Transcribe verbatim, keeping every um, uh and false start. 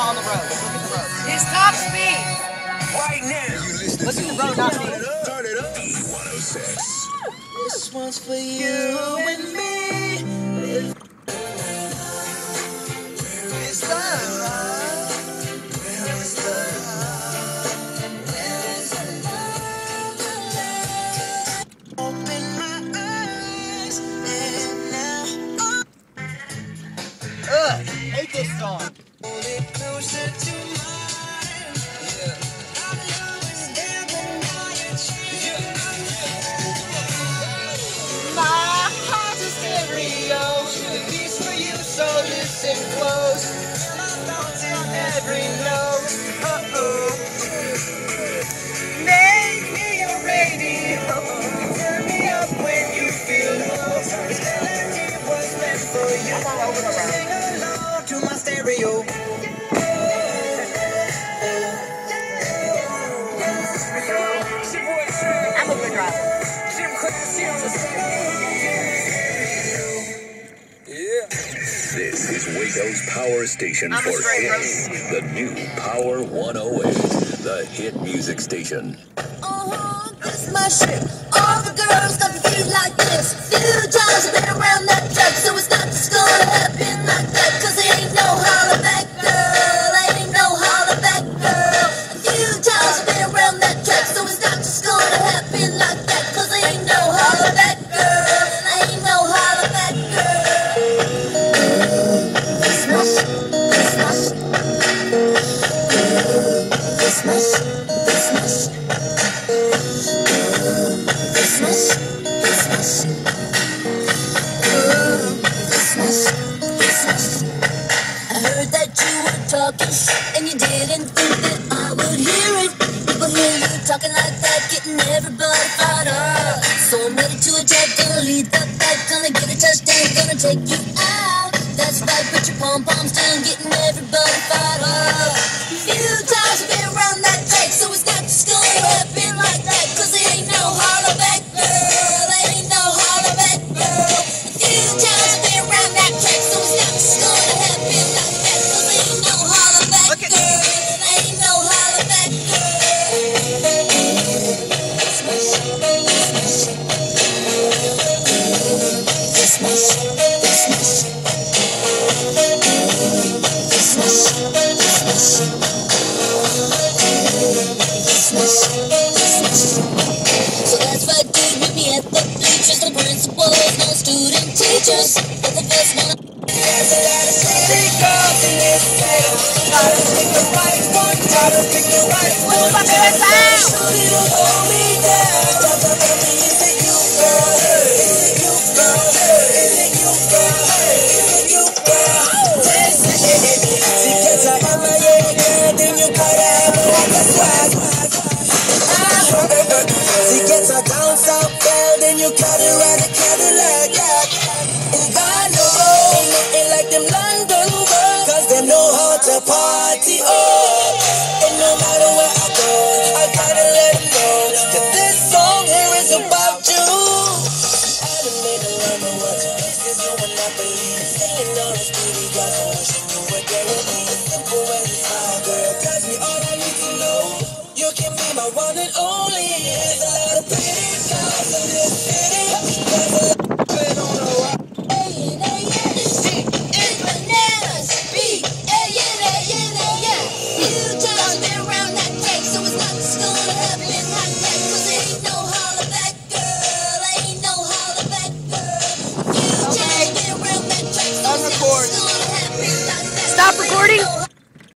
on the road. Look at the road. His top speed. Right now. Look at the road, not me. Turn it up. E one oh six. This one's for you and me. Where is the love? Where is the love? Where is the love? Open my eyes and now. Ugh, hate this song. Hold it closer to mine. Yeah. Our love is never night. Yeah. My heart's a stereo. The beats for you, so listen close. My thoughts in every note. Uh-oh. Make me your radio. Turn me up when you feel low. This melody was meant for you. Sing along to my stereo. I'm a good driver. This is Waco's Power Station I'm a for straight hits. road. The new Power one oh eight, the hit music station. Oh, this is my shit. All the girls got to feel like this. Few times I've been around that track, so it's not just gonna happen like that. Cause there ain't no holler back, girl. Ain't no holler back, girl. A few times I've been around that track, so it's not just gonna happen like that. Cause there ain't no holler back, girl. Ain't no holler back, girl. This my shit. This my shit. This my shit. This my shit. This my shit. This my shit. This my shit. This my shit. I heard that you were talking shit and you didn't think that I would hear it. People hear you talking like that, getting everybody fired up. So I'm ready to attack, gonna lead the pack, gonna get a touchdown, gonna take you out. That's right, put your pom-poms down, getting everybody fired up. Few times I've been around that track, so it's not just gonna happen like that. Cause there ain't no holler back, girl. Ain't no holler back, girl. A few times I've been around that track, so it's not just gonna happen like that. Cause there ain't no holler back, Look at girl. Ain't no holler back, girl. This my shit. This my shit. This my shit. This my shit. This my shit. This my shit. This my shit. This my shit. So that's why dude meet me at the bleachers. No principals, no student teachers. But the first one. There's a lot of city girls in this town. How to pick the right one, how to pick the right one. Fuck that sound. Shorty don't hold me down. Talk about me, is it you, girl? Is it you, girl? Is it you, girl? Is it you, girl? Listen, si quieres ama llegar, then you gotta have a lot of swag. Si quieres a down south girl, then you gotta ride a Cadillac. And God knows, ain't nothing like them London girls, cause them know how to party, oh. And no matter where I go, I gotta let them know that this song here is about you. I done made a run of what this is you will not believe. Staying on the street, got so wishing you were there with me. Simple as it's hard, girl, tells me all I need to know. You can be my one and